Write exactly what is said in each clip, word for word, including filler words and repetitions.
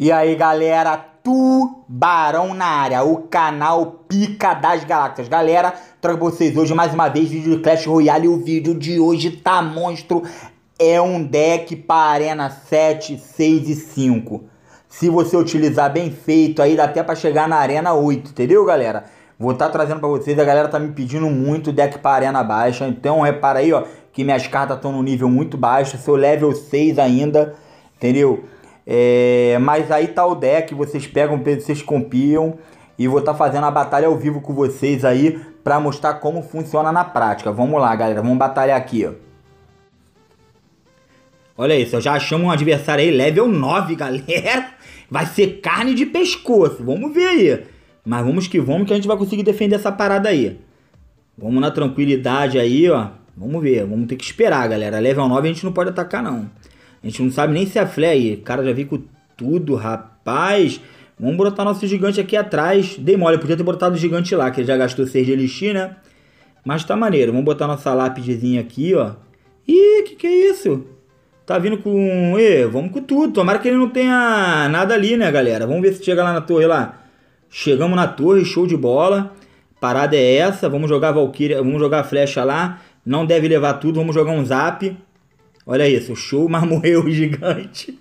E aí galera, Tubarão na área, o canal Pica das Galáxias. Galera, trago pra vocês hoje mais uma vez vídeo de Clash Royale. E o vídeo de hoje tá monstro. É um deck para Arena sete, seis e cinco. Se você utilizar bem feito aí, dá até pra chegar na Arena oito, entendeu galera? Vou estar tá trazendo pra vocês, a galera tá me pedindo muito deck para Arena baixa. Então repara aí, ó, que minhas cartas estão no nível muito baixo. Sou level seis ainda, entendeu? É, mas aí tá o deck, vocês pegam, vocês copiam. E vou estar tá fazendo a batalha ao vivo com vocês aí, pra mostrar como funciona na prática. Vamos lá galera, vamos batalhar aqui, ó. Olha isso, já achamos um adversário aí, level nove, galera. Vai ser carne de pescoço, vamos ver aí. Mas vamos que vamos, que a gente vai conseguir defender essa parada aí. Vamos na tranquilidade aí, ó. Vamos ver, vamos ter que esperar, galera. Level nove a gente não pode atacar, não. A gente não sabe nem se é flare aí. O cara já veio com tudo, rapaz. Vamos botar nosso gigante aqui atrás. Dei mole, podia ter botado o gigante lá, que ele já gastou seis de elixir, né? Mas tá maneiro. Vamos botar nossa lápidezinha aqui, ó. Ih, que que é isso? Tá vindo com... Ê, vamos com tudo. Tomara que ele não tenha nada ali, né, galera? Vamos ver se chega lá na torre lá. Chegamos na torre, show de bola. Parada é essa. Vamos jogar a Valkyria, vamos jogar a flecha lá. Não deve levar tudo, vamos jogar um zap. Olha isso, show, mas morreu o gigante.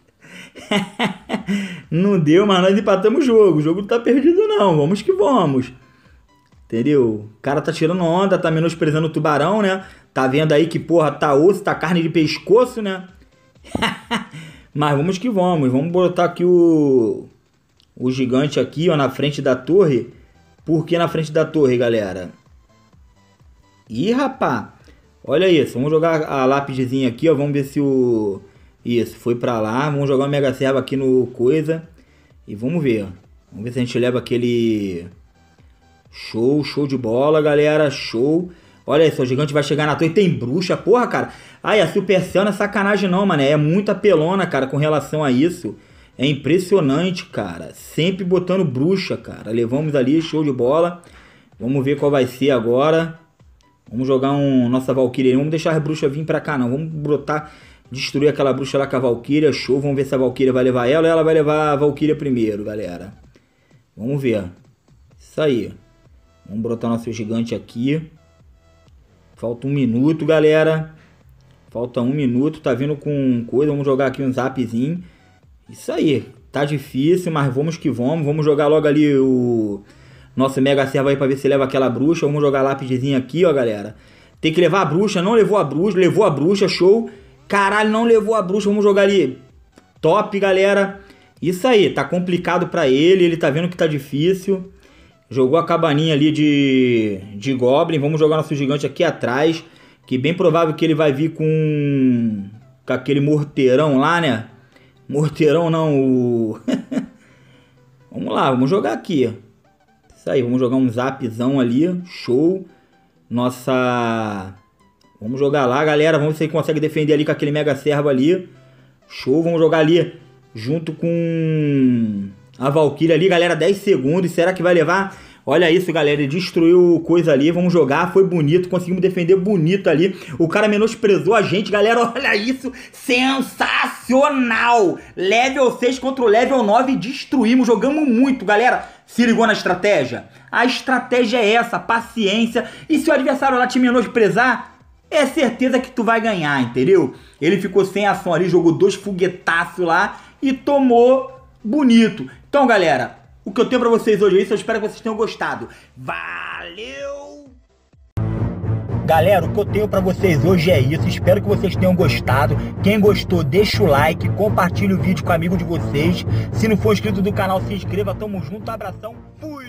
Não deu, mas nós empatamos o jogo. O jogo não tá perdido não, vamos que vamos. Entendeu? O cara tá tirando onda, tá menosprezando o tubarão, né? Tá vendo aí que, porra, tá osso, tá carne de pescoço, né? Mas vamos que vamos. Vamos botar aqui o... O gigante aqui, ó, na frente da torre. Por que na frente da torre, galera? Ih, rapá. Olha isso, vamos jogar a lápidezinha aqui, ó, vamos ver se o... Isso, foi pra lá, vamos jogar uma mega serva aqui no coisa. E vamos ver, vamos ver se a gente leva aquele... Show, show de bola, galera, show. Olha isso, o gigante vai chegar na torre, tem bruxa, porra, cara. Ai, a Supercell não é sacanagem não, mano, é muito apelona, cara, com relação a isso. É impressionante, cara, sempre botando bruxa, cara. Levamos ali, show de bola. Vamos ver qual vai ser agora. Vamos jogar um nossa Valkyria. Vamos deixar a bruxa vir pra cá, não. Vamos brotar, destruir aquela bruxa lá com a Valkyria. Show. Vamos ver se a Valkyria vai levar ela ou ela vai levar a Valkyria primeiro, galera. Vamos ver. Isso aí. Vamos brotar nosso gigante aqui. Falta um minuto, galera. Falta um minuto. Tá vindo com coisa. Vamos jogar aqui um zapzinho. Isso aí. Tá difícil, mas vamos que vamos. Vamos jogar logo ali o... Nossa mega serva aí pra ver se leva aquela bruxa. Vamos jogar a lápidezinha aqui, ó, galera. Tem que levar a bruxa. Não levou a bruxa. Levou a bruxa, show. Caralho, não levou a bruxa. Vamos jogar ali. Top, galera. Isso aí. Tá complicado pra ele. Ele tá vendo que tá difícil. Jogou a cabaninha ali de, de Goblin. Vamos jogar nosso gigante aqui atrás. Que bem provável que ele vai vir com... Com aquele morteirão lá, né? Morteirão não, o... Vamos lá, vamos jogar aqui. Isso aí, vamos jogar um zapzão ali, show. Nossa... Vamos jogar lá, galera, vamos ver se ele consegue defender ali com aquele mega servo ali. Show, vamos jogar ali junto com a Valkyria ali, galera, dez segundos. Será que vai levar? Olha isso, galera, ele destruiu coisa ali, vamos jogar, foi bonito, conseguimos defender bonito ali. O cara menosprezou a gente, galera, olha isso, sensacional. Level seis contra o level nove, destruímos, jogamos muito, galera. Se ligou na estratégia? A estratégia é essa, paciência. E se o adversário lá te menosprezar, é certeza que tu vai ganhar, entendeu? Ele ficou sem ação ali, jogou dois foguetaços lá e tomou bonito. Então, galera, o que eu tenho pra vocês hoje é isso, eu espero que vocês tenham gostado. Valeu! Galera, o que eu tenho pra vocês hoje é isso, espero que vocês tenham gostado. Quem gostou, deixa o like, compartilha o vídeo com o amigo de vocês. Se não for inscrito do canal, se inscreva, tamo junto, abração, fui!